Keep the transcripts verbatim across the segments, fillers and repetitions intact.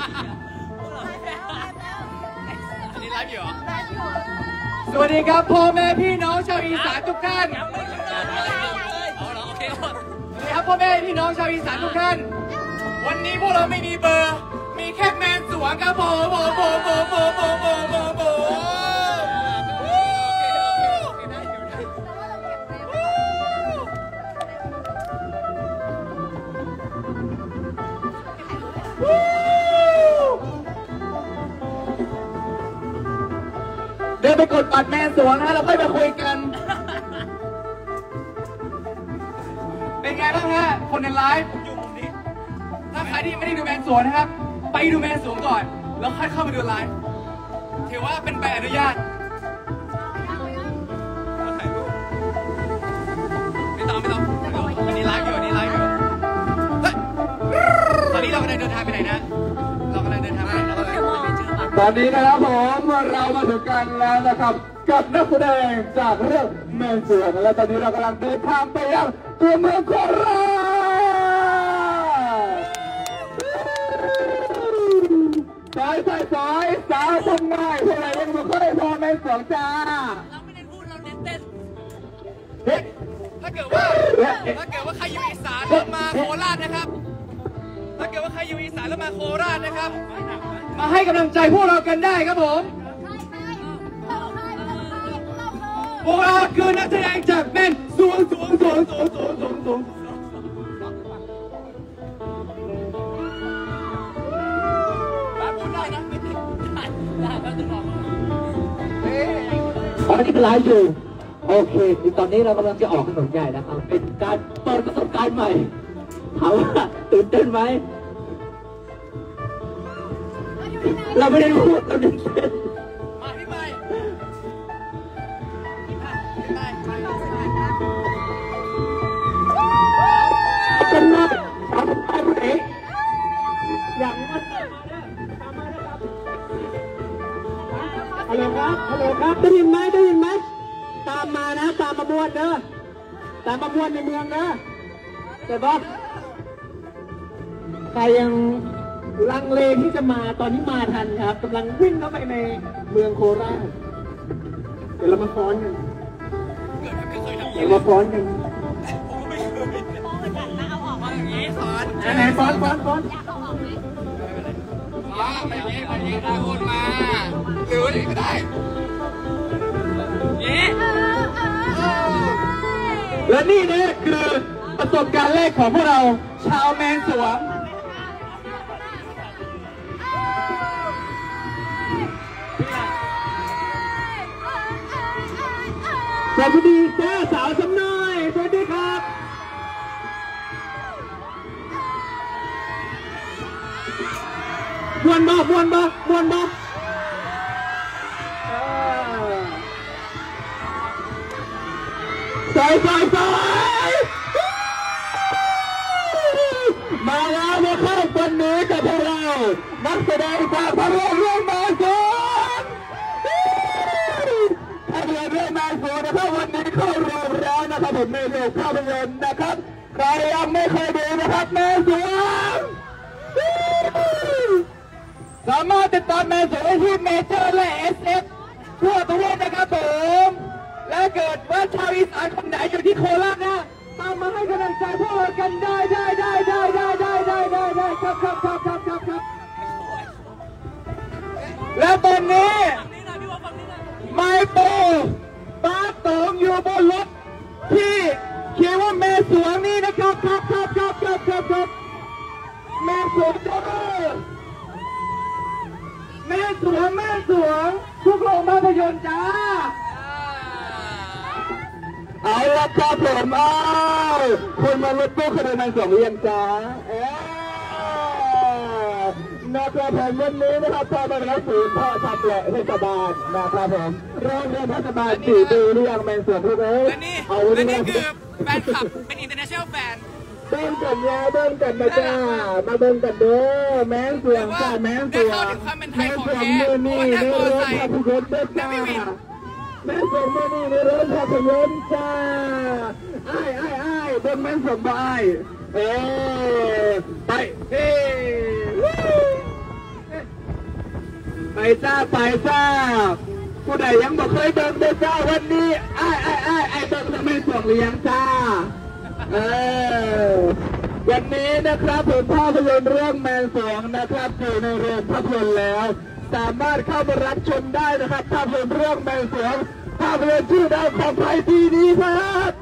อันนี้ไลฟ์อยู่เหรอสวัสดีครับพ่อแม่พี่น้องชาวอีสานทุกท่านเอาเหรอโอเคสวัสดีครับพ่อแม่พี่น้องชาวอีสานทุกท่านวันนี้พวกเราไม่มีเบอร์มีแค่แมนสวงครับผมโบโบโบโบโบโบโบโบเดินไปกดบัตรแมนสวงนะเราค่อยมาคุยกันเป็นไงบ้างฮะคนในไลฟ์อยู่ตรงนี้ถ้าใครที่ไม่ได้ดูแมนสวงนะครับไปดูแมนสวงก่อนแล้วค่อยเข้ามาดูไลฟ์ถือว่าเป็นใบอนุญาตไม่ต้องไม่ต้องอันนี้ไลฟ์อยู่อันนี้ไลฟ์อยู่ตอนนี้เรากำลังเดินทางไปไหนนะเรากำลังเดินทางไปไหนตอนนี้นะครับผมเรามาถึงกันแล้วนะครับกับนักแสดงจากเรื่องแมนสวงและตอนนี้เรากำลังเดินทางไปยังตัวเมืองโคราชสายสายสายสาวคนใหม่พวกเรายังไม่เคยพอแมนสวงจ้าเราไม่ได้พูดเราเน้นเต้นเฮ้ยถ้าเกิดว่าถ้าเกิดว่าใครอยู่อีสานแล้วมาโคราชนะครับถ้าเกิดว่าใครอยู่อีสานแล้วมาโคราชนะครับมาให้กำลังใจพวกเรากันได้ครับผมพวกเราคือนักแสดงจากแมนสวงสวงสวงสวงสวงสวงสวงบ้านพูดได้นะไม่ติดได้ได้แล้วจะบอกตอนนี้เป็นไลฟ์อยู่โอเคตอนนี้เรากำลังจะออกถนนใหญ่นะครับเป็นการเปิดประสบการณ์ใหม่ถามว่าตื่นเต้นไหมเราไม่ได้พูดเราเดินเต้นมาพี่ใหม่เป็นไงทำไปไหนอย่างมันฮัลโหลครับฮัลโหลครับได้ยินไหมได้ยินไหมตามมานะตามมาบวนเด้อตามมาบวนในเมืองนะแต่ว่าใครยังลังเลที่จะมาตอนนี้มาทันครับกำลังวิ่งเข้าไปในเมืองโคราชเดี๋ยวเรามาฟ้อนกันเดี๋ยวมาฟ้อนกันผมก็ไม่เคยฟ้อนเหมือนกันนะเอาออกมาอย่างนี้ฟ้อนไหนฟ้อนฟ้อนฟ้อนเอาออกไหมอ๋อไม่เงี้ยไม่เงี้ยอาโอนมาหรืออะไรก็ได้เงี้ยและนี่เนี่ยคือประสบการณ์แรกของพวกเราชาวแมนสวงสวัสดีจ้าสาวสำน้อยสวัสดีครับมวนบ่มวนบ่มวนบ่สายสายสายมาแล้วนะครับวันนี้กับพวกเรานักแสดงจากภาพยนตร์เรื่องแมนสวงภาพยนตร์เรื่องแมนสวงนะครับวันนี้เข้าโรงแล้วนะครับผมในโรงภาพยนตร์นะครับใครยังไม่เคยดูนะครับแมนสวงสามารถติดตามแมนสวงได้ที่เมเจอร์และ เอส เอฟ ทั่วประเทศนะครับผมและเกิดว่าชาวอีสานคนไหนอยู่ที่โคราชนะตามมาให้กำลังใจพวกเรากันได้ได้ได้ได้ได้ได้ได้ได้ได้ครับครับครับครับครับครับและตอนนี้ไมโปป้าตองอยู่บนรถที่เขียนว่าแม่สวงนี่นะครับครับครับครับครับครับครับแม่สวงจ้าแม่สวงแม่สวงทุกโรงภาพยนตร์จ้าเอาละครับผมเอาคนมารถตู้คะแนนมันสองเรียงจ้าเอ๊ะนะครับผมวันนี้นะครับพ่อมาแล้วศูนย์พ่อทำแหละเทศบาลนะครับผมโรงเรียนเทศบาลสี่ปีหรือยังแมนสวนทุกคนเอาและนี่คือแฟนคลับเป็น international fan เบิ้งกันยาเบิ้งกันมาจ้ามาเบิ้งกันเด้อแมนสวนจ้าแมนสวนแมนสวนมือนี่ในรถภาพยนตร์เด็ดจ้าแม่ส่งมานี่ในรถภาพยนตร์จ้าไอ้ไอ้ไอ้เบิ้งแม่ส่งมาไอ้เออไปเฮ้จ้าไปจ้าผู้ใดยังบอกเคยเบิ่งเด้อจ้าวันนี้ไอ้ไอ้ไอ้ไอ้เบิ่งทำไมส่งเลี้ยงจ้าเออวันนี้นะครับผมภาพยนตร์เรื่องแมนสองนะครับอยู่ในโรงภาพยนตร์แล้วสามารถเข้าไปรับชมได้นะครับภาพยนตร์เรื่องแมนสองภาพยนตร์ชื่อดังของไทยปีนี้ครับ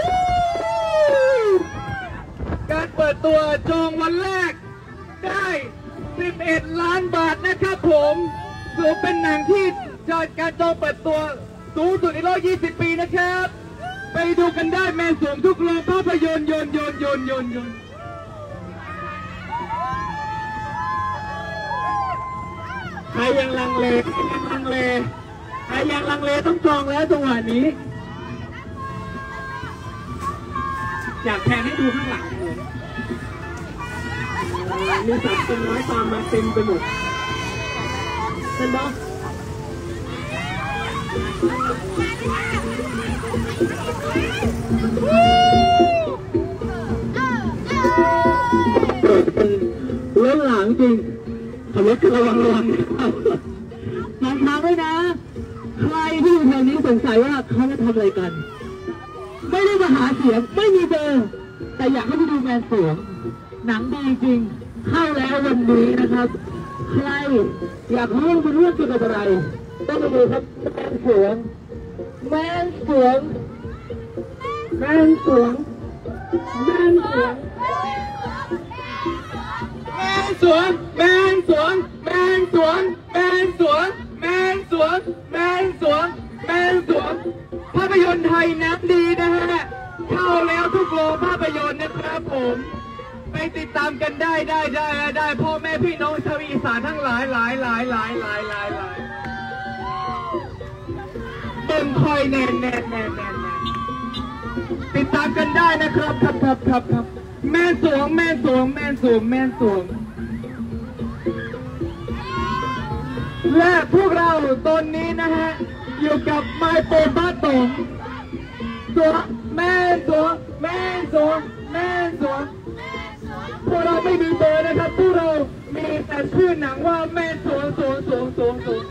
การเปิดตัวจองวันแรกได้สิบเอ็ดล้านบาทนะครับผมถือเป็นหนังที่จอดการจองเปิดตัวสูงสุดในรอบยี่สิบปีนะครับไปดูกันได้แมนสวงทุกโรงภาพยนตร์ยนต์ยนต์ยนต์ยนต์ยนต์ใครยังลังเลใครยังลังเลใครยังลังเลต้องจองแล้วจังหวะนี้อยากแทนให้ดูข้างหลังเลยมีสัตว์เป็นร้อยตามมาเต็มไปหมดเป็นบ้าเล่นหลังจริงขับรถระวังระวังมองทางด้วยนะใครที่อยู่แถวนี้สงสัยว่าเขาจะทำอะไรกันไม่ได้มาหาเสียงไม่มีเบอร์แต่อยากให้ไปดูแมนสวงหนังดีจริงเข้าแล้ววันนี้นะครับใครอยากรู้เป็นเรื่องเกี่ยวกับอะไรต้องไปดูครับแมนสวงแมนสวงแมนสวงแมนสวงแมนสวงแมนสวงแมนสวงแมนสวงแมนสวงแมนสวงแมนสวงภาพยนตร์ไทยน้ำดีนะฮะเข้าแล้วทุกโรงภาพยนตร์นะครับผมไปติดตามกันได้ได้ได้ได้พ่อแม่พี่น้องชาวอีสานทั้งหลายหลายหลายหลายหลายหลายหลายเต็มคอยแน่นแน่นแน่นแน่นติดตามกันได้นะครับครับครับครับครับแม่สวงแม่สวงแม่สวงแม่สวงและพวกเราตอนนี้นะฮะอยู่กับไมโครบ้าตงตัวแม่สวงแม่สวงแม่สวงพวกเราไม่มีเบอร์นะครับพวกเรามีแต่ชื่อหนังว่าแม่สวงสวงสวงสวงสวง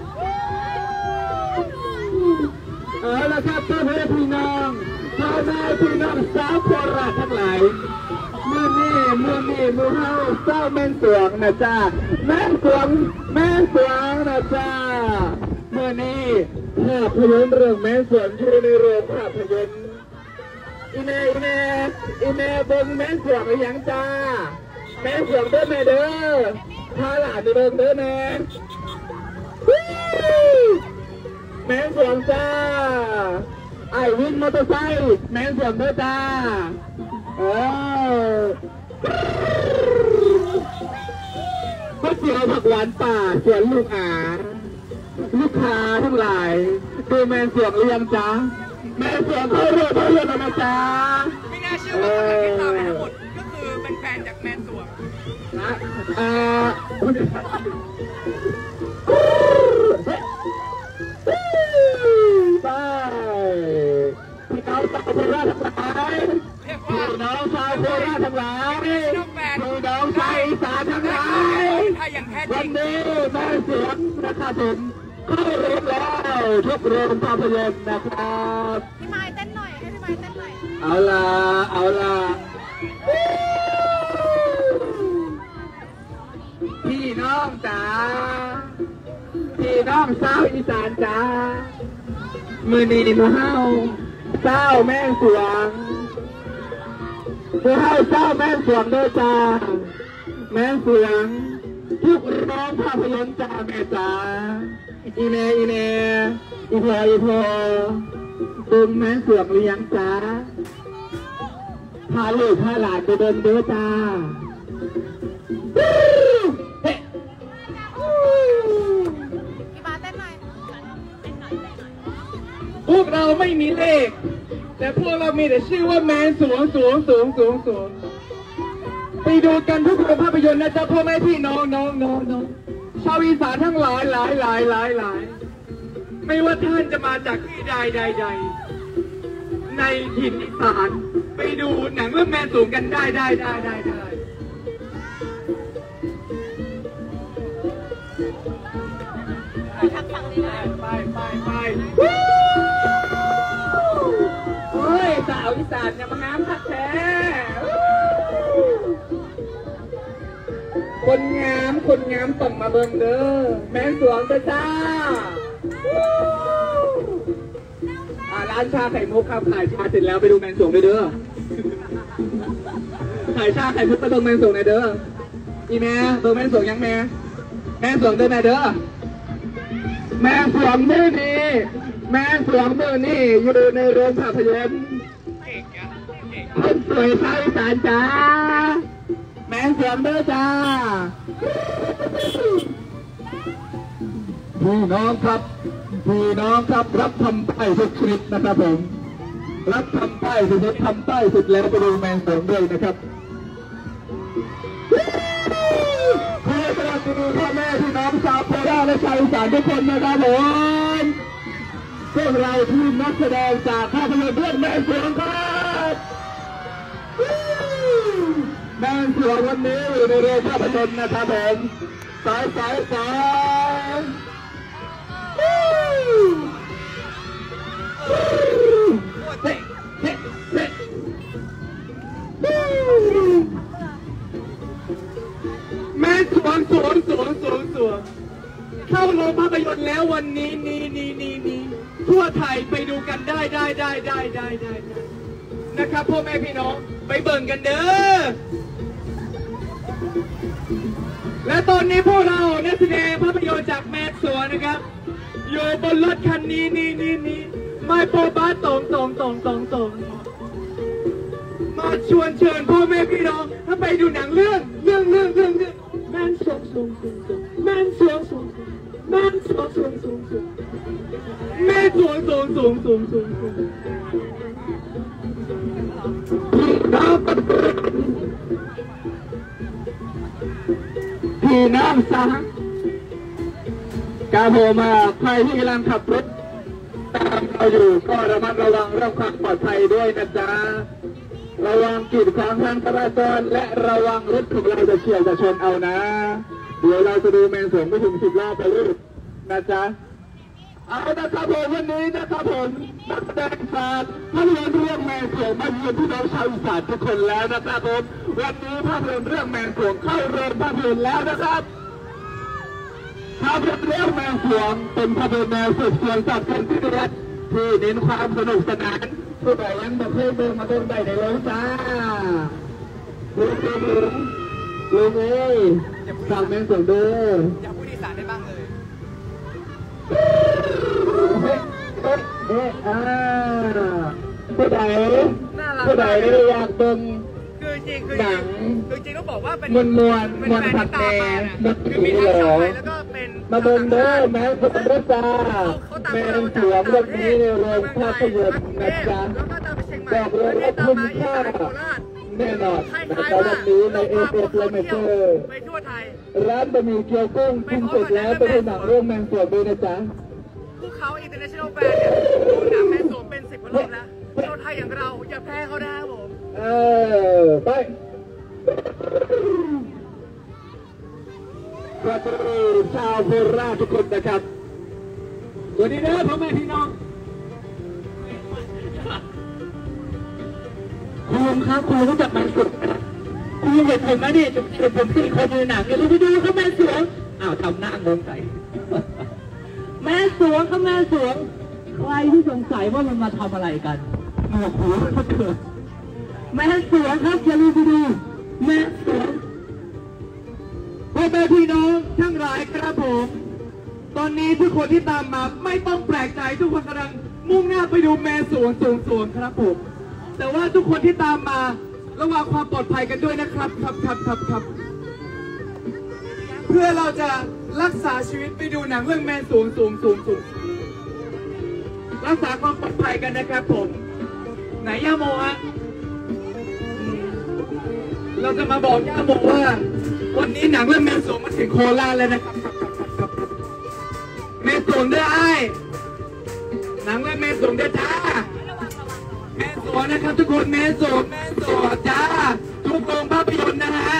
เอาละครับพ่อแม่พี่น้องพ่อแม่พี่น้องสาวโคราชทั้งหลายเมื่อนี้เมื่อนี้มือเฮาเศร้าแม่สวงนะจ้าแม่สวงแม่สวงนะจ้าเมื่อนี้ภาพยนตร์เรื่องแม่สวงอยู่ในโรงภาพยนตร์อีเมอีเมอีเมเบิ้งแม่สวงหรือยังจ้าแม่สวงเด้อแม่เด้อพาหลานไปเบิ้งเด้อแม่แม่สวงจ้าไอ้วิ่งมอเตอร์ไซค์แม่สวงเด้อจ้าเออก๋วยเตี๋ยวผักหวานป่าสวนลูกอาลูกค้าทั้งหลายดูแม่สวงหรือยังจ้าแม่สวงเขาเรียกเขาเรียกนะจ๊ะไม่น่าเชื่อว่าคนที่ตามไปทั้งหมดก็คือเป็นแฟนจากแมนสวงนะเอ่อไปพี่น้องชาวโคราชทั้งหลายพี่น้องชาวโคราชทั้งหลายพี่น้องชาวอีสานทั้งหลายวันนี้แม่สวงนะครับผมเข้าโรงแล้วทุกโรงภาพยนตร์นะครับพี่ไม้เต้นหน่อยให้พี่ไม้เต้นหน่อยเอาล่ะเอาล่ะพี่น้องจ๋าพี่น้องสาวอีสานจ๋ามือนีมือเฮาเศร้าแม่สวงมือเฮาเศร้าแม่สวงด้วยจ้าแม่สวงทุกโรงภาพยนตร์จ้าแม่จ๋าอีเนอีเนอีพออีพอดึงแม่เสือกเลี้ยงจ้าพาลูกพาหลานไปเดินเด้อจ้าพี่มาเต้นหน่อยเต้นหน่อยเต้นหน่อยพวกเราไม่มีเลขแต่พวกเรามีแต่ชื่อว่าแมนสวงสวงสวงสวงสวงไปดูกันทุกโรงภาพยนตร์นะจ๊ะพ่อแม่พี่น้องน้องน้องน้องชาวอีสานทั้งหลายหลายหลายหลายหลายไม่ว่าท่านจะมาจากที่ใดใดใดในถิ่นอีสานไปดูหนังเรื่องแมนสูงกันได้ได้ได้ได้ได้าวอีสานเนี่ยมางามคักแท้คนงามคนงามต้องมาเบิ่งเด้อแม่สวงเด้อจ้าอ่าร้านชาไข่มุกครับขายชาเสร็จแล้วไปดูแมนสวงด้วยเด้อขายชาไข่มุกไปเบิ่งแมนสวงหน่อยเด้ออีแม่เบิ่งแมนสวงยังแม่แม่สวงเด้อแม่เด้อแม่สวงมือนี่แม่สวงมือนี่อยู่ในโรงภาพยนตร์คนสวยชาวอีสานจ้าแม่สวงเด้อจ้าพี่น้องครับพี่น้องครับรับทำป้ายทุกชนิดนะครับผมรับทำป้ายทุกชนิดทำป้ายสุดแล้วไปดูแมนสวงด้วยนะครับขอสวัสดีพ่อแม่พี่น้องชาวโคราชและชาวอีสานทุกคนนะครับผมพวกเราทีมนักแสดงจากภาพยนตร์เรื่องแมนสวงครับแมนสวงวันนี้อยู่ในโรงภาพยนตร์นะครับผมสายสายสายเฮ้เฮ้เฮ้แม่สวงสวงสวงสวงสวงเข้าโรงภาพยนตร์แล้ววันนี้นี่นี่นี่นี่ทั่วไทยไปดูกันได้ได้ได้ได้ได้ได้นะครับพ่อแม่พี่น้องไปเบิ่งกันเด้อและตอนนี้พวกเรานักแสดงภาพยนตร์จากแมนสวงนะครับอยู่บนรถคันนี้นี่นี่นี่ไม่โปรบ้าตรงตรงตรงตรงตรงมาชวนเชิญพ่อแม่พี่น้องถ้าไปดูหนังเรื่องเรื่องเรื่องเรื่องเรื่องแมนสวงสวงสวงสวงแมนสวงสวงแมนสวงสวงสวงสวงแมนสวงสวงสวงสวงสวงสวงพี่น้องสหกาโบมาใครที่กำลังขับรถตามเราอยู่ก็ระมัดระวังเรื่องความปลอดภัยด้วยนะจ๊ะระวังกีดขวางทางจราจรและระวังรถของเราจะเฉี่ยวจะชนเอานะเดี๋ยวเราจะดูแมนสวงไม่ถึงสิบรอบไปลูกนะจ๊ะเอานะครับผมวันนี้นะครับผมนักแสดงศาสตร์ภาพยนตร์เรื่องแมนสวงมาเยือนพี่น้องชาวอีสานทุกคนแล้วนะครับผมวันนี้ภาพยนตร์เรื่องแมนสวงเข้าโรงภาพยนตร์แล้วนะครับภาพยนตร์เรื่องแมนสวงเป็นภาพยนตร์แนวสืบสวนสอบสวนที่เด็ดที่เน้นความสนุกสนานผู้ใดยังไม่เคยเบิ่งมาเบิ่งได้ในโรงจ้าลุงลุงลุงเอ้ยฝากแมนสวงด้วยอยากพูดอีสานได้บ้างเลยเฮ้เฮ้อ่าผู้ใดผู้ใดอยากเบิ่งคือจริงคือหนังคือจริงต้องบอกว่าเป็นมวนมวนมวนผัดแดงคือมีทั้งชาวไทยแล้วก็เป็นมาเบิ่งเด้อแมนสวงด้วยจ้าแมนสวงเรื่องนี้ในโรงภาพยนตร์นะจ๊ะบอกเลยว่าคุ้มค่าแน่นอนนะครับวันนี้ในเอเอสเลเมเตอร์ไปทั่วไทยร้านบะหมี่เกี๊ยวกุ้งกินเสร็จแล้วไปดูหนังเรื่องแมนสวงด้วยนะจ๊ะพวกเขาอินเตอร์เนชั่นแนลแฟนเนี่ยดูหนังแมนสวงเป็นสิบกว่ารอบแล้วคนไทยอย่างเราอย่าแพ้เขาได้ครับผมเออไปขอต้อนรับชาวโคราชทุกคนนะครับสวัสดีนะพ่อแม่พี่น้องคุณครับคุณรู้จักแมนสวงคุณเห็นผมไหมดิจุดผมสี่คนในหนังเนี่ยรู้ไปดูเขาแมนสวงอ้าวทำหน้างงใส่แมนสวงเขาแมนสวงใครที่สงสัยว่ามันมาทำอะไรกันโอ้โหเขาเกิดแมนสวงครับอย่าลืมไปดูแมนสวงพ่อแม่พี่น้องทั้งหลายครับผมตอนนี้ทุกคนที่ตามมาไม่ต้องแปลกใจทุกคนกำลังมุ่งหน้าไปดูแมนสวงสวงสวงครับผมแต่ว่าทุกคนที่ตามมาระวังความปลอดภัยกันด้วยนะครับครับครับครับครับเพื่อเราจะรักษาชีวิตไปดูหนังเรื่องแมนสวงสวงสวงสวงรักษาความปลอดภัยกันนะครับผมไหนย่าโมฮะเราจะมาบอกย่าโมว่าวันนี้หนังเรื่องแมนสวงมาถึงโคราชแล้วนะครับแมนสวงได้หนังเรื่องแมนสวงได้จ้าแมนสวงนะครับทุกคนแมนสวงแมนสวงจ้าทุกโรงภาพยนตร์นะฮะ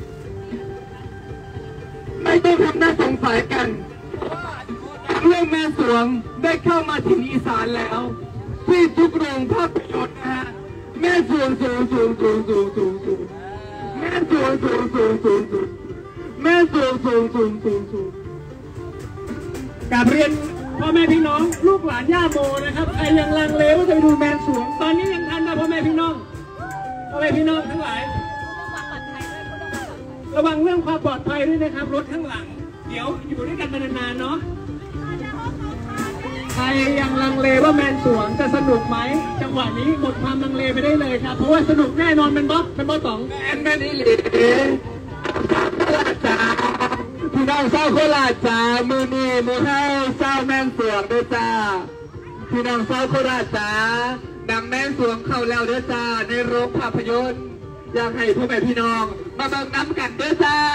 ไม่ต้องทำหน้าสงสัยกันหนังเรื่องแมนสวงได้เข้ามาถึงอีสานแล้วที่ทุกโรงภาพยนตร์นะฮะม่สวงสูงสูงสูงสูงสูงสูงแม่สวงสูงสูงสูงสูงแม่สวงสูงสูงสูงสูงกราบเรียนพ่อแม่พี่น้องลูกหลานย่าโมนะครับใครยังลังเลว่าจะไปดูแมนสวงตอนนี้ยังทันนะพ่อแม่พี่น้องพ่อแม่พี่น้องทั้งหลายระวังเรื่องความปลอดภัยด้วยนะครับรถข้างหลังเดี๋ยวอยู่ด้วยกันมานานๆเนาะใครยังลังเลว่าแมนสวงจะสนุกไหมจังหวะนี้หมดความลังเลไปได้เลยครับเพราะว่าสนุกแน่นอนเป็นบ๊อบเป็นบ๊อบสองแม่แม่นี่หลีจ้าพี่น้องเศร้าโคราชจ้ามือนี่มือให้เศร้าแม่สวงด้วยจ้าพี่น้องเศร้าโคราชจ้าดังแม่สวงเข้าแล้วด้วยจ้าในโรงภาพยนตร์อยากให้พ่อแม่พี่น้องมาบังน้ำกันด้วยจ้า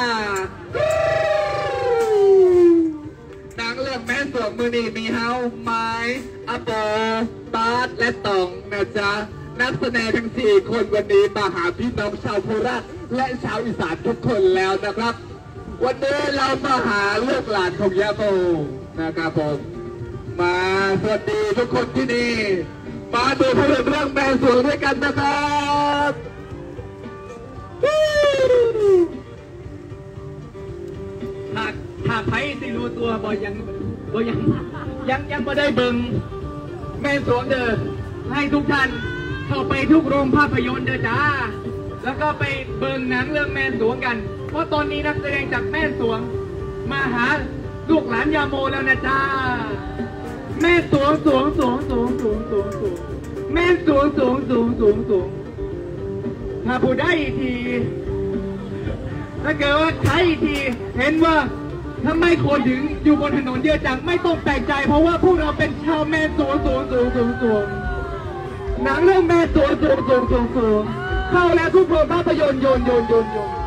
ดังเรื่องแม่สวงมือนี่มีเฮาไม้อโปบาสและตองนะจ๊ะนักแสดงทั้งสี่คนวันนี้มาหาพี่น้องชาวโคราชและชาวอีสานทุกคนแล้วนะครับวันนี้เรามาหาลูกหลานของยาโมนะครับผมมาสวัสดีทุกคนที่นี่มาดูภาพยนตร์เรื่องแม่สวงด้วยกันนะครับหากหากใครสิรู้ตัวบอยยังบอยยังยังยังไม่ได้เบิ่งแม่สวงเด้อให้ทุกท่านเข้าไปทุกโรงภาพยนตร์เด้อจ้าแล้วก็ไปเบิ่งหนังเรื่องแม่สวงกันเพราะตอนนี้นักแสดงจากแม่สวงมาหาลูกหลานยาโมแล้วนะจ้าแม่สวงสวงสวงสวงสวงสวงสวงแม่สวงสวงสวงสวงสวงถ้าพูดได้อีกทีถ้าเกิดว่าใช้อีกทีเห็นว่าทำไมคนถึงอยู่บนถนนเยอะจังไม่ต้องแปลกใจเพราะว่าพวกเราเป็นชาวแม่สวงสวงสวงสวงสวงหนังเรื่องแม่สวงสวงสวงสวงสวงเข้าแล้วทุกโรงภาพยนตร์โยนโยนโยนโยน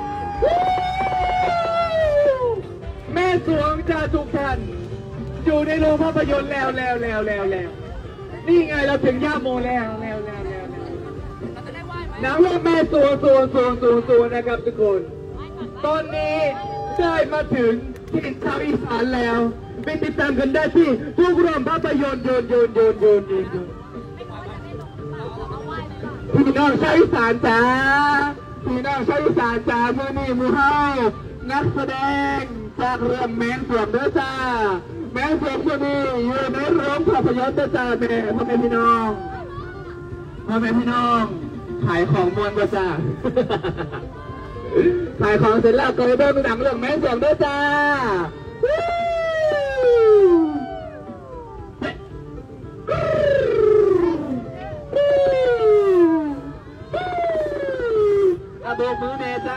แม่สวงจะทุกท่านอยู่ในโรงภาพยนตร์แล้วแล้วแล้วแล้วแล้วนี่ไงเราถึงย่าโมแล้วแล้วแล้วแล้วหนังเรื่องแม่สวงสวงสวงสวงสวงนะครับทุกคนตอนนี้ได้มาถึงที่ชาวอีสานแล้วไปติดตามกันได้ที่ทุกโรงภาพยนตร์โยนโยนโยนโยนโยนโยนพี่น้องชาวอีสานจ้าพี่น้องชาวอีสานจ้าเมื่อนี้มูเฮานักแสดงจากเรื่องแมนสวงเด้อจ้าแมนสวงเมื่อนี้อยู่ในโรงภาพยนตร์เด้อจ้าแม่พ่อแม่พี่น้องพ่อแม่พี่น้องขายของมวนกว่าจ้าขายของเสร็จแล้วก็ไปเบิ่งหนังเรื่องแมนสวงเด้อจ้าโบกมือเนจ้า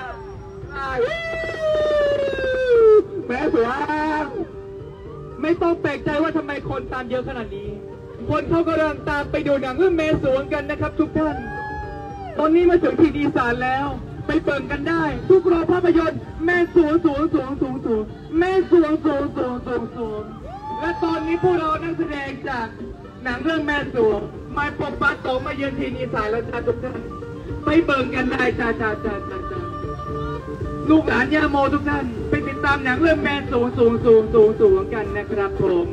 แม่สวงไม่ต้องแปลกใจว่าทำไมคนตามเยอะขนาดนี้คนเขากำลังตามไปดูหนังเรื่องแม่สวงกันนะครับทุกท่านตอนนี้มาถึงที่อีสานแล้วไปเบิ่งกันได้ทุกโรงภาพยนตร์แม่สวงสวงสวงสวงสวงแม่สวงสวงสวงสวงสวงและตอนนี้พวกเรานักแสดงจากหนังเรื่องแม่สวงมาปกปักตกมาเยือนที่อีสานแล้วจ้าทุกท่านไปเบิ่งกันได้จ้าจ้าจ้าจ้าจ้าลูกหลานย่าโมทุกท่านไปติดตามหนังเรื่องแมนสูงสูงสูงสูงสูงกันนะครับผม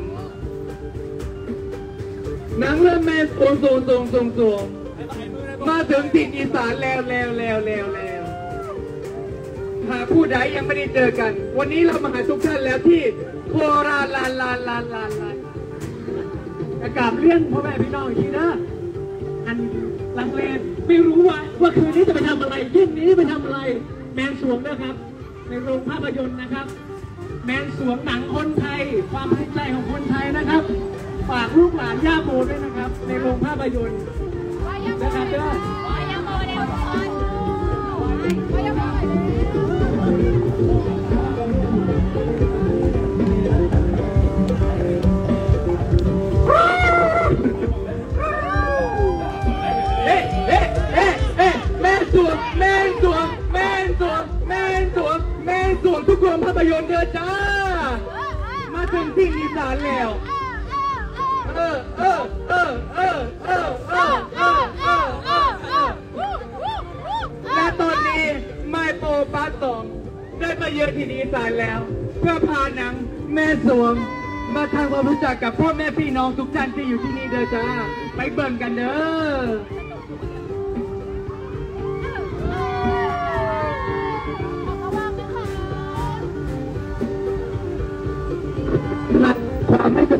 หนังเรื่องแมนสูงสูงสูงสูงสูงมาถึงถิ่นอีสานแล้วแล้วแล้วแล้วแล้วหากผู้ใดยังไม่ได้เจอกันวันนี้เรามาหาทุกท่านแล้วที่โคราชลานลานลานลานลานอากาศเรื่องพ่อแม่พี่น้องทีนะอันลังเลไม่รู้ว่าว่าคืนนี้จะไปทำอะไรเย็นนี้ไปทำอะไรแมนสวงนะครับในโรงภาพยนตร์นะครับแมนสวงหนังคนไทยความภูมิใจของคนไทยนะครับฝากลูกหลานย่าโมด้วยนะครับในโรงภาพยนตร์นะครับเด้อเอ๊ะเอ๊ะเอ๊ะเอ๊ะแมนสวงแมนสวงแมนสวงแมนสวงแมนสวงทุกโรงภาพยนตร์เด้อจ้ามาถึงที่อีสานแล้วเออเออเออเออเออเออเออเออเออเออและตอนนี้ไมโปปาสองได้มาเยือนที่อีสานแล้วเพื่อพาหนังแม่สวงมาทำความรู้จักกับพ่อแม่พี่น้องทุกท่านที่อยู่ที่นี่เด้อจ้าไปเบิ่งกันเด้อ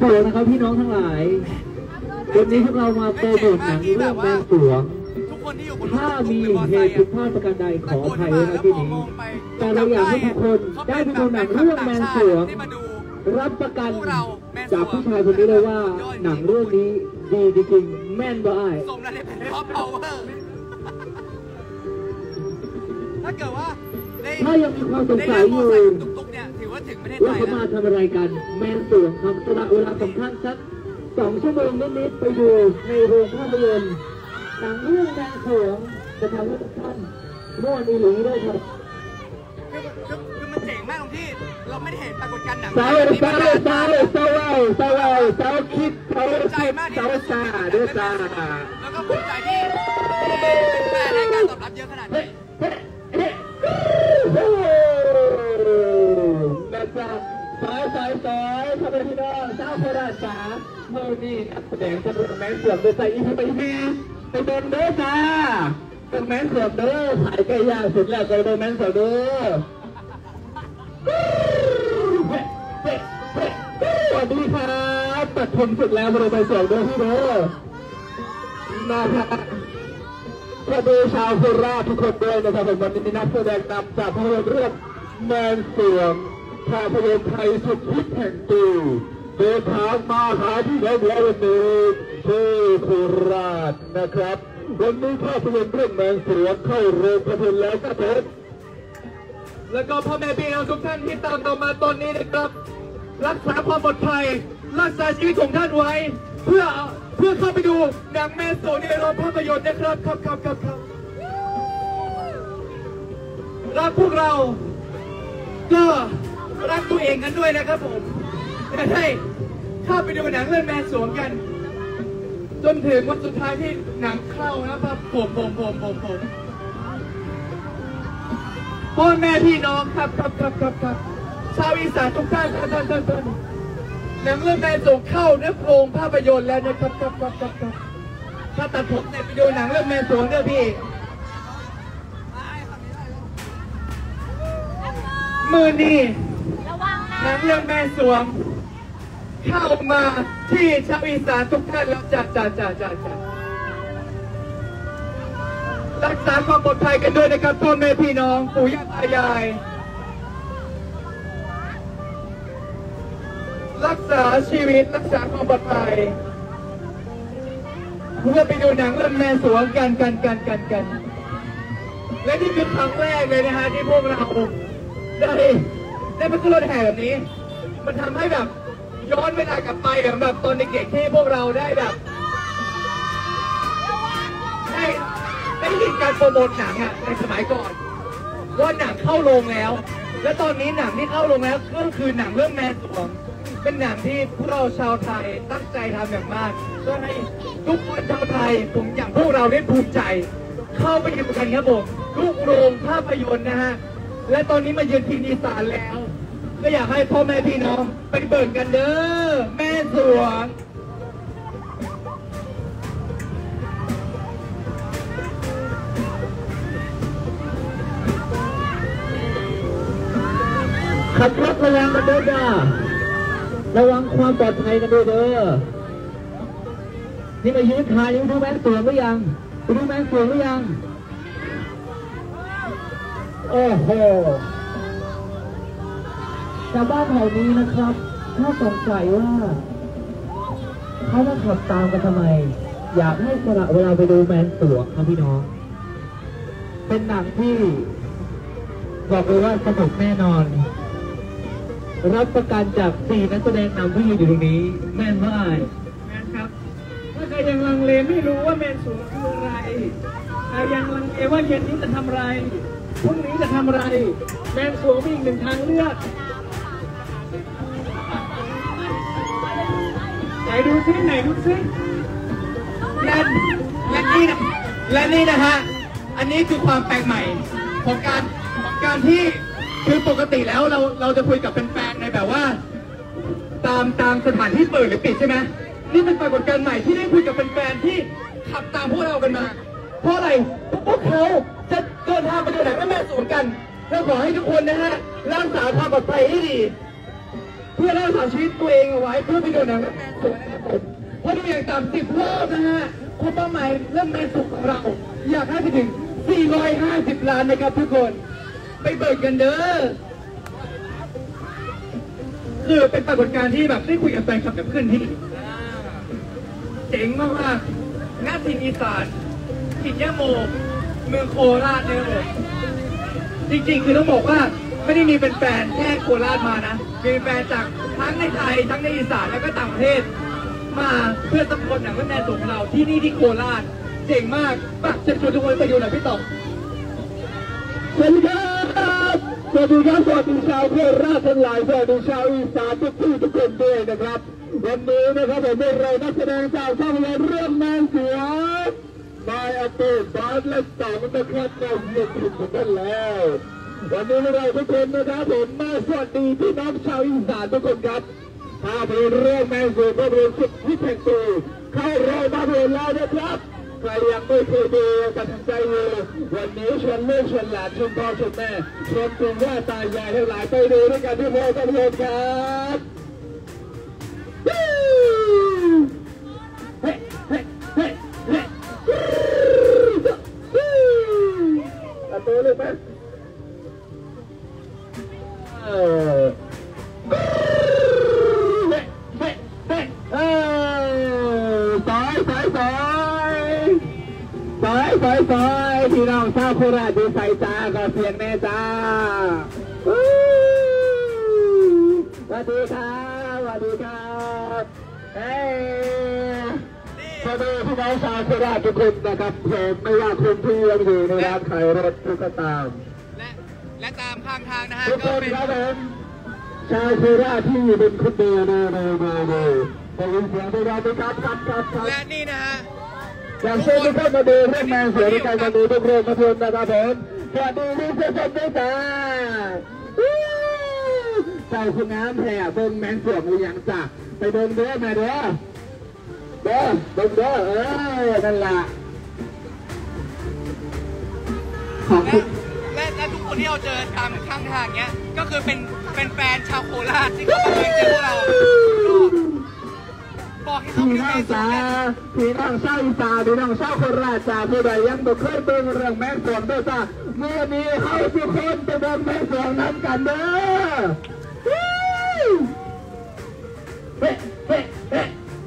สวงนะครับพี่น้องทั้งหลายวันนี้พวกเรามาโปรโมทหนังเรื่องแมงสวงถ้ามีเหตุผิดพลาดประการใดขออภัยนะที่นี้แต่เราอยากให้ทุกคนได้ไปดูหนังเรื่องแมงสวงรับประกันจากผู้ชายคนนี้เลยว่าหนังเรื่องนี้ดีจริงๆแม่นบ่อ้ายสมแล้วเนี่ยเป็นท็อปพาวเวอร์ถ้าเกิดว่าถ้ายังมีความสงสัยอยู่ตุ๊กๆเนี่ยถือว่าถึงประเทศไทยว่าเขามาทำอะไรกันแมนสวงครับสละเวลาสำคัญสักสองชั่วโมงนิดๆไปดูในโรงภาพยนตร์หนังเรื่องแมนสวงจะทำให้ทุกท่านม่วนอีหลีได้ครับคือคือคือมันเจ๋งมากตรงที่เราไม่ได้เห็นปรากฏการณ์หนังสาวสาวสาวสาวสาวสาวคิดสาวคิดสาวซาด้วยจ้าแล้วก็ภูมิใจที่ที่เป็นแฟนให้การตอบรับเยอะขนาดนี้นะจ๊ะสายสายสายพ่อแม่พี่น้องเจ้าโคราชจ๋าเมื่อนี้นักแสดงจะเป็นแมงเสือมโดยใส่อีพีไปแม่ไปเดินเด้อจ้าเป็นแมงเสือมเด้อถ่ายไก่ย่างสุดแล้วก็เป็นแมงเสือมเด้อสวัสดีครับตัดผมสุดแล้วมาเลยไปเสือมเด้อพี่เด้อนะครับขอดูชาวโคราชทุกคนด้วยนะครับวันนี้มีนักแสดงนำจากภาพยนตร์เรื่องแมนสวงภาพยนตร์ไทยสุดฮิตแห่งปีเดินทางมาหาที่ไหนแล้ววันนี้ที่โคราชนะครับวันนี้ภาพยนตร์เรื่องแมนสวงเข้าโรงภาพยนตร์แล้วครับผมแล้วก็พ่อแม่พี่น้องทุกท่านที่ตามเรามาตอนนี้นะครับรักษาความปลอดภัยรักษาชีวิตของท่านไว้เพื่อเพื่อเข้าไปดูหนังแมนสวงในโรงภาพยนตร์นะครับครับครับครับครับรักพวกเราก็รักตัวเองกันด้วยนะครับผมจะได้เข้าไปดูหนังเรื่องแมนสวงกันจนถึงวันสุดท้ายที่หนังเข้านะครับผมผมผมผมผมพ่อแม่พี่น้องครับครับครับครับครับชาวอีสานทุกท่านท่านท่านท่านหนังเรื่องแมนสวงเข้าในโรงภาพยนตร์แล้วนะครับครับครับครับครับถ้าตัดผมเนี่ยไปดูหนังเรื่องแมนสวงเนี่ยพี่มือนี่หนังเรื่องแม่สวงเข้ามาที่ชาวอีสานทุกท่านแล้วจ้าจ้าจ้าจ้าจ้ารักษาความปลอดภัยกันด้วยนะครับพ่อแม่พี่น้องปู่ย่าตายายรักษาชีวิตรักษาความปลอดภัยเพื่อไปดูหนังเรื่องแม่สวงกันกันกันกันกันและนี่คือครั้งแรกเลยนะฮะที่พวกเราได้ได้มาขึ้นรถแห่แบบนี้มันทำให้แบบย้อนเวลากลับไปแบบแบบตอนเด็กๆที่พวกเราได้แบบได้ได้ยินการโปรโมทหนังอะในสมัยก่อนว่าหนังเข้าโรงแล้วและตอนนี้หนังที่เข้าโรงแล้วก็คือหนังเรื่องแมนสวงเป็นหนังที่พวกเราชาวไทยตั้งใจทำอย่างมากเพื่อให้ทุกคนชาวไทยผมอย่างพวกเราได้ภูมิใจเข้าไปดูกันครับผมทุกโรงภาพยนตร์นะฮะและตอนนี้มาเยือนทีอีสานแล้วก็อยากให้พ่อแม่พี่น้องไปเบิ่งกันเด้อแม่สวงขับรถระวังกันด้วยจ้าระวังความปลอดภัยกันด้วยเด้อนี่มายืนถ่ายยืนดูแมนสวงหรือยังไปดูแมนสวงหรือยังโอ้โหชาวบ้านแถวนี้นะครับถ้าสงสัยว่าเขามาขับตามกันทำไมอยากให้สละเวลาไปดูแมนสวงครับพี่น้องเป็นหนังที่บอกเลยว่าสนุกแน่นอนรับประกันจากสี่นักแสดงนำที่ยืนอยู่ตรงนี้แม่นมากแม่นครับถ้าใครยังลังเลไม่รู้ว่าแมนสวงคืออะไรใครยังลังเลว่าเย็นนี้จะทำอะไรพรุ่งนี้จะทำอะไรแมนสวงมีอีกหนึ่งทางเลือกไหนดูซิไหนดูซิและและนี่นะและนี่นะฮะอันนี้คือความแปลกใหม่ของการของการที่คือปกติแล้วเราเราจะคุยกับแฟนๆในแบบว่าตามตามสถานที่เปิดหรือปิดใช่ไหมนี่เป็นปรากฏการณ์ใหม่ที่ได้คุยกับแฟนๆที่ขับตามพวกเรากันมาเพราะอะไรพวกเขาจะเดินทางไปดูหนังแม่สวงกันเราขอให้ทุกคนนะฮะรักษาความปลอดภัยให้ดีทเพื่อรักษาชีวิตตัวเองเอาไว้เพื่อไปดูหนังเรื่องแมนสวนนะครับผมเพราะดูอย่างต่ำสิบรอบนะฮะเพราะเป้าหมายเรื่องแมนสวนของเราอยากให้ไปถึงสี่ร้อยห้าสิบล้านนะครับทุกคนไปเบิกกันเด้อคือเป็นปรากฏการณ์ที่แบบได้คุยกับแฟนคลับแบบเพื่อนที่เจ๋งมากๆงานถิ่นอีสานถิ่นยะโมเมืองโคราชเนี่ยผมจริงๆคือต้องบอกว่าไม่ได้มีเป็นแฟนแค่โคราชมานะมีแฟนจากทั้งในไทยทั้งในอีสานแล้วก็ต่างประเทศมาเพื่อสัมผัสหนังเรื่องแมนสวนของเราที่นี่ที่โคราชเจ๋งมากปะเชิญชวนทุกคนไปดูหน่อยพี่ต่อสวัสดีครับสวัสดีครับสวัสดีชาวโคราชทั้งหลายสวัสดีชาวอีสานทุกที่ทุกคนด้วยนะครับวันนี้นะครับผมได้เรานักแสดงจากภาพยนตร์เรื่องแมนสวนนายอเปบาสและสองนะครับก็เรียกถึงกันแล้ววันนี้เราทุกคนนะครับผมมาสวัสดีพี่น้องชาวอีสานทุกคนครับภาพยนตร์เรื่องแมนสวนภาพยนตร์สุดที่แห่งปีเข้าโรงภาพยนตร์แล้วนะครับใครยังไม่เคยดูตัดสินใจเลยวันนี้ชวนลูกชวนหลานชวนพ่อชวนแม่ชวนปู่ย่าตายายทั้งหลายไปดูด้วยกันที่โรงภาพยนตร์ครับเฮ้เฮ้เฮ้เฮ้เฮ้ตัดตัวเลยไหมเออเฮ้เฮ้เฮ้เออสายสายสายสายสายสายพี่น้องชาวโคราชดูใส่ตาก็เสียงแม่จ้าสวัสดีครับสวัสดีครับเฮ้สวัสดีพี่น้องชาวโคราชทุกคนนะครับผมไม่ว่าคนที่ยังอยู่ในร้านขายรถทุกก็ตามและและตามข้างทางนะฮะทุกคนครับผมชาวโคราชที่เป็นคนดีดีดีดีดีได้ยินเสียงได้ยินครับครับครับครับและนี่นะฮะอยากเชิญทุกคนมาดูเรื่องแมนสวนในการมาดูทุกโรงภาพยนตร์นะครับผมสวัสดีทุกคนด้วยจ้าเจ้าคุณน้ำแผ่เบิ้งแมนสวนหรือยังจ้าไปเบิ้งเด้อมาเด้อเด้อเบิ้งเด้อเออนั่นล่ะขอบคุณและและทุกคนที่เราเจอตามข้างทางเนี้ยก็คือเป็นเป็นแฟนชาวโคราชที่เขามาเจอพวกเราบอกให้เขาพี่น้องจ้าพี่น้องชาวอีสานพี่น้องชาวโคราชจ้าผู้ใดยังบ่เคยเบิ่งเรื่องแมงสวนด้วยจ้าเมื่อนี้เขาทุกคนไปเบิ่งแมงสวนนั้นกันเด้อเฮ้เฮ้เฮ้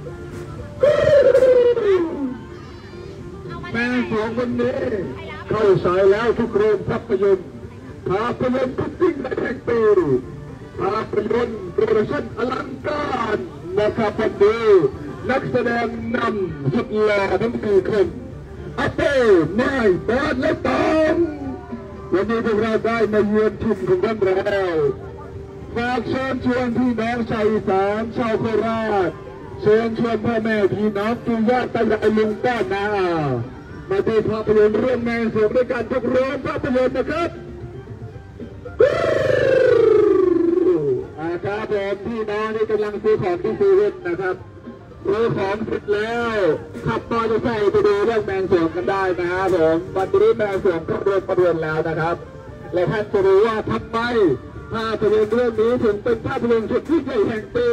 แมงสวนวันนี้เข้าฉายแล้วทุกโรงภาพยนตร์ภาพยนตร์ทุกสิ่งในแห่งปีภาพยนตร์โปรดักชั่นอลังการนะครับวันนี้นักแสดงนำสุดหล่อทั้งสี่คนอาเป้นายบอสและตองวันนี้พวกเราได้มาเยือนถิ่นของท่านแล้วฝากเชิญชวนพี่น้องชาวอีสานชาวโคราชเชิญชวนพ่อแม่พี่น้องปู่ย่าตายายลุงป้าน้ามาดูภาพยนตร์เรื่องแมนสวนด้วยกันทุกโรงภาพยนตร์นะครับอาครับผมพี่น้องนี่กำลังซื้อของที่ซื้อเว่นนะครับซื้อของเสร็จแล้วขับมอเตอร์ไซค์ไปดูเรื่องแมนสวนกันได้นะครับผมวันนี้แมนสวนก็เริ่มประเดิมแล้วนะครับและท่านจะรู้ว่าทำไมภาพยนตร์เรื่องนี้ถึงเป็นภาพยนตร์สุดที่ใหญ่แห่งปี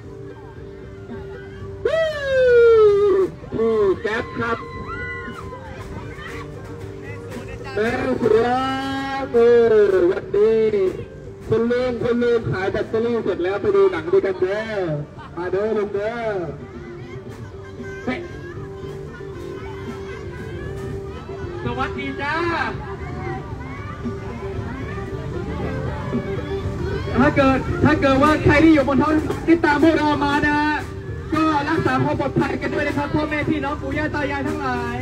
พี่แก๊ปครับแมนสวนเออวันนี้คุณลุงคุณลุงขายแบตเตอรี่เสร็จแล้วไปดูหนังด้วยกันเด้อมาเด้อลุงเด้อสวัสดีจ้าถ้าเกิดถ้าเกิดว่าใครที่อยู่บนท้องที่ตามพวกเรามานะก็รักษาความปลอดภัยกันด้วยนะครับพ่อแม่พี่น้องปู่ย่าตายายทั้งหลาย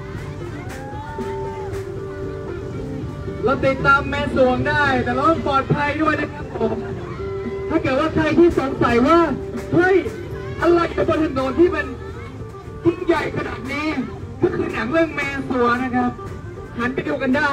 เราติดตามแมนสวงได้แต่เราต้องปลอดภัยด้วยนะครับผมถ้าเกิดว่าใครที่สงสัยว่าเฮ้ยอะไรบนถนนที่มันยิ่งใหญ่ขนาดนี้ก็คือหนังเรื่องแมนสวงนะครับหันไปดูกันได้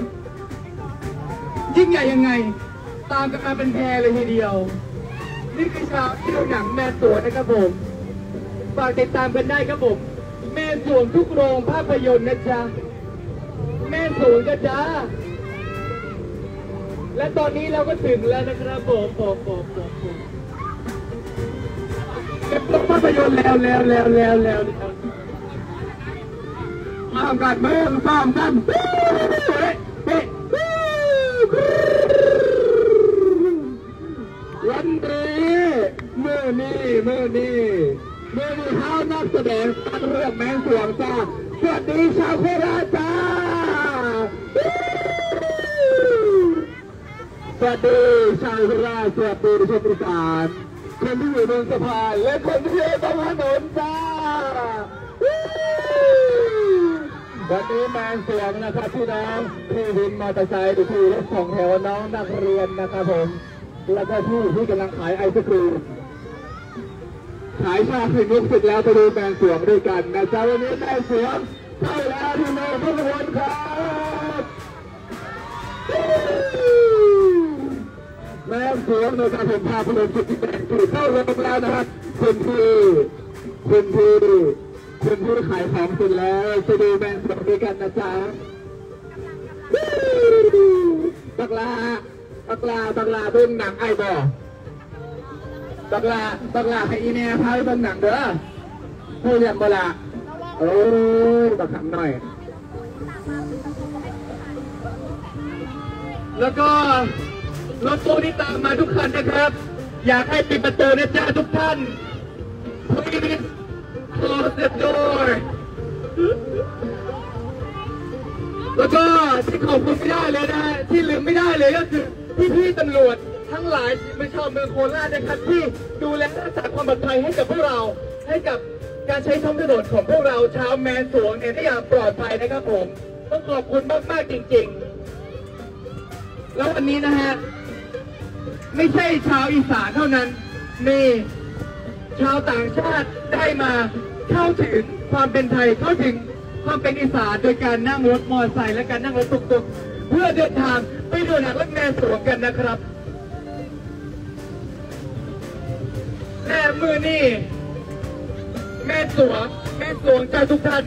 ยิ่งใหญ่ยังไงตามกันมาเป็นแพรเลยทีเดียวนี่คือชาวที่ดูหนังแมนสวงนะครับผมฝากติดตามกันได้ครับผมแมนสวงทุกโรงภาพยนตร์นะจ๊ะแมนสวงนะจ๊ะและตอนนี้เราก็ถึงแล้วนะครับผมผมผมผมผมเป็นตัวภาพยนตร์แล้วแล้วแล้วแล้วแล้วมาทำการเมืองสามกันวันนี้เมื่อนี้เมื่อนี้เมื่อนี้เขานักแสดงตั้งเรื่องแมงสวงจ้าสวัสดีชาวโคราชจ้าสวัสดีชาวโคราชสวัสดีชาวอีสานคนที่อยู่บนสะพานและคนที่อยู่บนถนนจ้าวันนี้แมงสวงนะครับพี่น้องพี่วินมอเตอร์ไซค์ที่รถสองแถวน้องนักเรียนนะครับผมแล้วก็พี่ที่กำลังขายไอศครีมขายชาไข่มุกเสร็จแล้วไปดูแมงสวงด้วยกันนะจ๊ะวันนี้แมงสวงเข้าแล้วที่น้องทุกคนครับแมงสวงนะครับผมพาพลมสุดที่แมงสวงเข้าโรงแล้วนะครับคุณพี่คุณพี่คุณพี่ขายของเสร็จแล้วไปดูแมงสวงด้วยกันนะจ๊ะบักลาบักลาบักลาเบิ่งหนังไอ้บ่บักลาบักลาให้อีแม่พาไปเบิ่งหนังเด้อผู้เรียนบักลาโอ้ยบักขังหน่อยแล้วก็รถตู้ที่ตามมาทุกคันนะครับอยากให้ปิดประตูนะจ๊ะทุกท่าน please close the door แล้วก็ที่ขอบคุณไม่ได้เลยนะที่ลืมไม่ได้เลยก็คือพี่ๆตำรวจทั้งหลายไม่ชาวเมืองโคราชนะครับที่ดูแลรักษาความปลอดภัยให้กับพวกเราให้กับการใช้ท้องถนนของพวกเราชาวแมนสวงเนี่ยได้อย่างปลอดภัยนะครับผมต้องขอบคุณมากๆจริงๆแล้ววันนี้นะฮะไม่ใช่ชาวอีสานเท่านั้นมีชาวต่างชาติได้มาเข้าถึงความเป็นไทยเข้าถึงความเป็นอีสานโดยการนั่งรถมอเตอร์ไซค์และการนั่งรถตุกๆเพื่อเดินทางไปดูหนังและแมนสวงกันนะครับแม่มือนี่แม่สวงแม่สวงใจทุกท่าน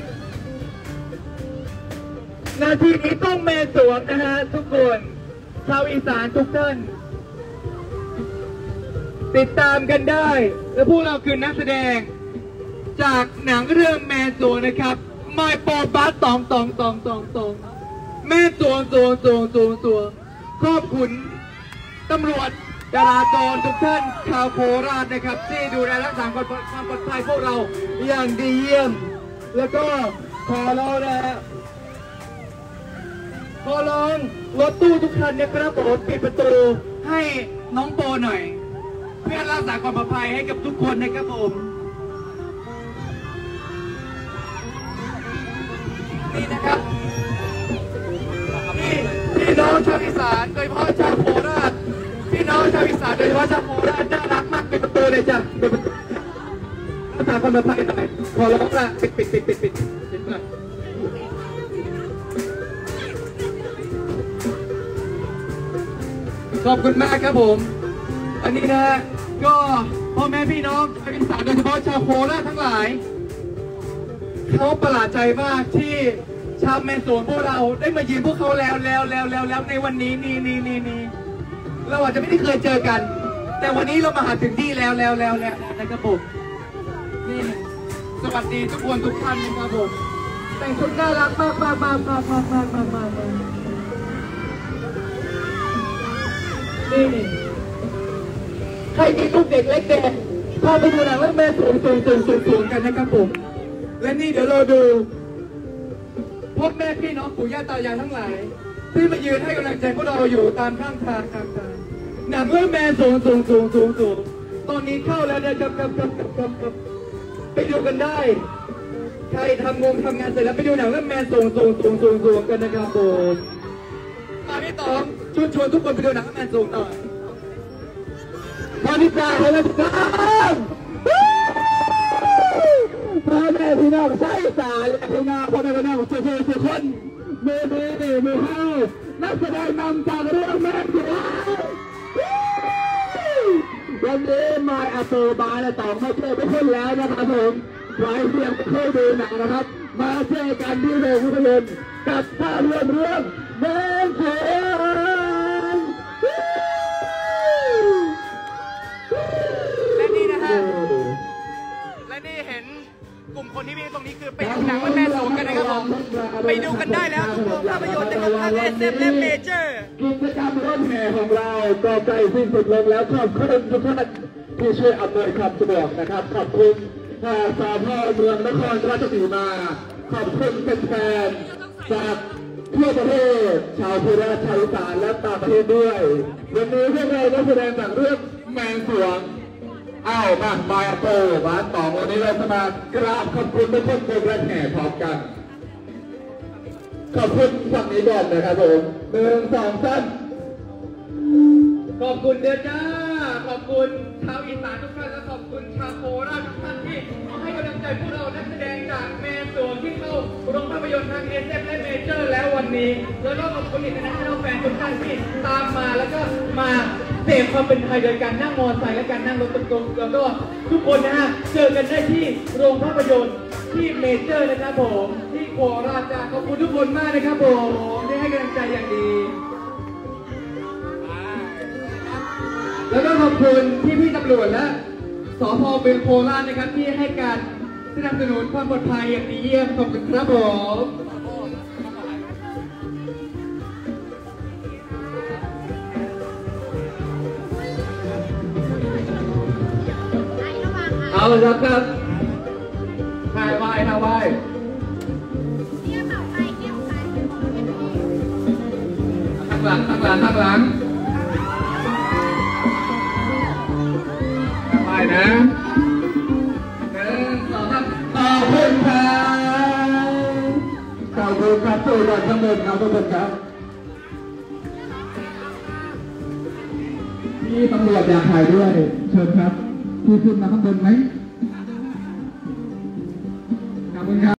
นาทีนี้ต้องแม่สวงนะฮะทุกคนชาวอีสานทุกท่านติดตามกันได้และพวกเราคือนักแสดงจากหนังเรื่องแม่สวงนะครับไม่ปอบัสตองตองตองตองตองแม่สวงสวงสวงสวงสวงขอบคุณตำรวจจราจรทุกท่านชาวโคราชนะครับที่ดูแลรักษาความปลอดภัยพวกเราอย่างดีเยี่ยมแล้วก็ขอร้องนะฮะขอร้องรถตู้ทุกคันนะครับผมปิดประตูให้น้องโปหน่อยเพื่อรักษาความปลอดภัยให้กับทุกคนนะครับผมนี่นะครับพี่พี่น้องชาวอีสานโดยเฉพาะชาวโคราชพี่น้องชาวอีสานโดยเฉพาะชาวโคราชน่ารักมากปิดประตูเลยจ้ะปิดประตูรักษาความปลอดภัยหน่อยขอร้องละปิดปิดปิดปิดปิดปิดหน่อยขอบคุณมากครับผมอันนี้นะก็พ่อแม่พี่น้องชาวอีสานโดยเฉพาะชาวโคราชทั้งหลายเขาประหลาดใจมากที่ชาวแมนสวงพวกเราได้มายืนพวกเขาแล้วแล้วแล้วแล้วแล้วในวันนี้นี่นี่นี่นี่เราอาจจะไม่ได้เคยเจอกันแต่วันนี้เรามาหาถึงที่แล้วแล้วแล้วแล้วนะครับผมนี่สวัสดีทุกคนทุกท่านนะครับผมแต่งชุดน่ารักมากมากมากมากมากมากมากมากนี่ใครมีลูกเด็กเล็กแดงพาไปดูหนังเรื่องแม่สวงสวงสวงสวงสวงกันนะครับผมและนี่เดี๋ยวเราดูพ่อแม่พี่น้องปู่ย่าตายายทั้งหลายที่มายืนให้กำลังใจพวกเราอยู่ตามข้างทางข้างทางหนังเรื่องแม่สวงสวงสวงสวงสวงตอนนี้เข้าแล้วนะครับครับครับครับครับไปดูกันได้ใครทำงงทำงานเสร็จแล้วไปดูหนังเรื่องแม่สวงสวงสวงสวงสวงกันนะครับผมมาพี่ต๋องชวนชวนทุกคนไปดูหนังเรื่องแม่สวงหน่อยพอที่จะให้เราทำพ่อแม่พี่น้องใช้สายพี่น้องพ่อแม่พี่น้องทุกคนทุกคนมือมือมือเท้านักแสดงนำจากเรื่องแม่สวงวันนี้มาอัปบาและต่อมาเจอไปขึ้นแล้วนะครับผมใครเพียงเคยดูหนังนะครับมาเจอกันที่โรงภาพยนตร์กับภาพยนตร์เรื่องแม่สวงและนี่นะฮะที่วิ่งตรงนี้คือไปดูหนังว่าแม่สวงกันนะครับผมไปดูกันได้แล้วทุกโรงภาพยนตร์นะครับทั้งเอสเอฟและเมเจอร์กิจกรรมรถแห่ของเราก็ใกล้สิ้นสุดลงแล้วขอบคุณทุกท่านที่ช่วยอำนวยความสะดวกนะครับขอบคุณสพเมืองนครราชสีมาขอบคุณแฟนๆจากทั่วประเทศชาวพุทธชาวอีสานและต่างประเทศด้วยวันนี้พวกเราได้แสดงจากเรื่องแมงสวงอ้าวมามาโตบ้านต่อวันนี้เราจะมากราบขอบคุณทุกคนบนรถแห่พร้อมกันขอบคุณฝั่งนี้ก่อนนะครับผมหนึ่งสองสามขอบคุณเด้อจ้าขอบคุณชาวอีสานทุกท่านและขอบคุณชาวโคราชทุกท่านที่ให้กำลังใจพวกเรานักแสดงจากแมนสวงที่เข้าโรงภาพยนตร์ทางเอสเอฟและเมเจอร์แล้ววันนี้แล้วก็ขอบคุณอีกนะที่เราแฟนทุกท่านที่ตามมาแล้วก็มาเสพความเป็นไทยโดยการนั่งมอเตอร์ไซค์และการนั่งรถตุ๊กๆแล้วก็ทุกคนนะฮะเจอกันได้ที่โรงภาพยนตร์ที่เมเจอร์นะครับผมที่โคราชจ้าขอบคุณทุกคนมากนะครับผมที่ให้กำลังใจอย่างดีแล้วก็ขอบคุณพี่พี่ตำรวจและสพเมืองโคราชนะครับที่ให้การสนับสนุนความปลอดภัยอย่างดีเยี่ยมขอบคุณครับผมเอาละครับครับถ่ายไหวถ่ายไหวข้างหลังข้างหลังข้างหลังไปนะหนึ่งสองสามขอบคุณครับขอบคุณครับตัวก่อนข้างบนครับทุกคนครับพี่ตำรวจอยากถ่ายด้วยเชิญครับพี่ขึ้นมาข้างบนไหมขอบคุณครับ